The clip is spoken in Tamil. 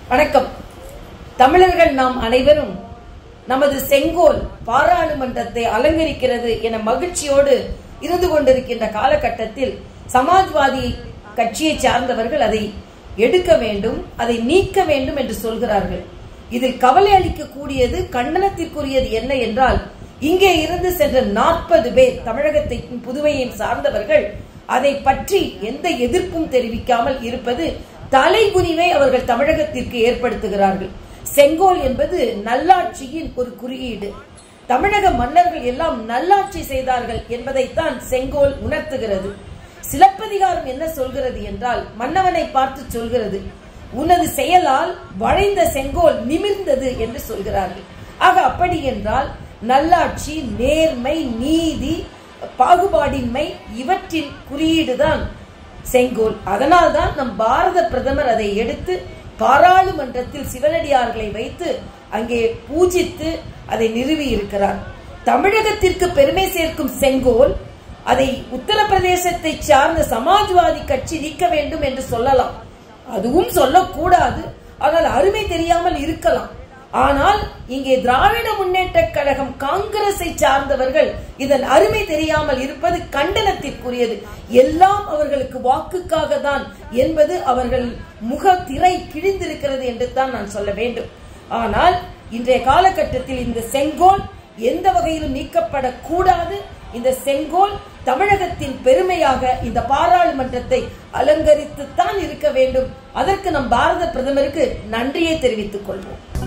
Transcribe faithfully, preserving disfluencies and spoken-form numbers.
வணக்கம். தமிழர்கள் நாம் அனைவரும் நமது செங்கோல் பாராளுமன்றத்தை அலங்கரிக்கிறது என மகிழ்ச்சியோடு இருந்து கொண்டிருக்கின்ற காலகட்டத்தில் சமாஜ்வாதி கட்சியை சார்ந்தவர்கள் அதை எடுக்க வேண்டும், அதை நீக்க வேண்டும் என்று சொல்கிறார்கள். இதில் கவலை அளிக்கக்கூடியது, கண்டனத்திற்குரியது என்ன என்றால், இங்கே இருந்து சென்ற நாற்பது பேர் தமிழகத்தை புதுவையை சார்ந்தவர்கள் அதை பற்றி எந்த எதிர்ப்பும் தெரிவிக்காமல் இருப்பது தலைகுனிவை அவர்கள் தமிழகத்திற்கு ஏற்படுத்துகிறார்கள். செங்கோல் என்பது நல்லாட்சியின் ஒரு குறியீடு. தமிழக மன்னர்கள் எல்லாம் நல்லாட்சி செய்தார்கள் என்பதைத்தான் செங்கோல் உணர்த்துகிறது. சிலப்பதிகாரம் என்ன சொல்கிறது என்றால், மன்னவனை பார்த்து சொல்கிறது, உனது செயலால் வளைந்த செங்கோல் நிமிர்ந்தது என்று சொல்கிறார்கள். ஆக அப்படி என்றால் நல்லாட்சி, நேர்மை, நீதி, பாகுபாடின்மை இவற்றின் குறியீடுதான் செங்கோல். அதனால் தான் நம் பாரத பிரதமர் அதை எடுத்து பாராளுமன்றத்தில் சிவனடியார்களை வைத்து அங்கே பூஜித்து அதை நிறுவி இருக்கிறார். தமிழகத்திற்கு பெருமை சேர்க்கும் செங்கோல் அதை உத்தரப்பிரதேசத்தை சார்ந்த சமாஜ்வாதி கட்சி நீக்க வேண்டும் என்று சொல்லலாம். அதுவும் சொல்லக்கூடாது, ஆனால் அருமை தெரியாமல் இருக்கலாம். ஆனால் இங்கே திராவிட முன்னேற்ற கழகம், காங்கிரஸை சார்ந்தவர்கள் இதன் அருமை தெரியாமல் இருப்பது கண்டனத்திற்குரியது. எல்லாம் அவர்களுக்கு வாக்குக்காக தான் என்பது அவர்கள் முக திரை கிழிந்திருக்கிறது என்று தான் நான் சொல்ல வேண்டும். ஆனால் இன்றைய காலகட்டத்தில் இந்த செங்கோல் எந்த வகையிலும் நீக்கப்படக்கூடாது. இந்த செங்கோல் தமிழகத்தின் பெருமையாக இந்த பாராளுமன்றத்தை அலங்கரித்துத்தான் இருக்க வேண்டும். அதற்கு நம் பாரத பிரதமருக்கு நன்றியை தெரிவித்துக் கொள்வோம்.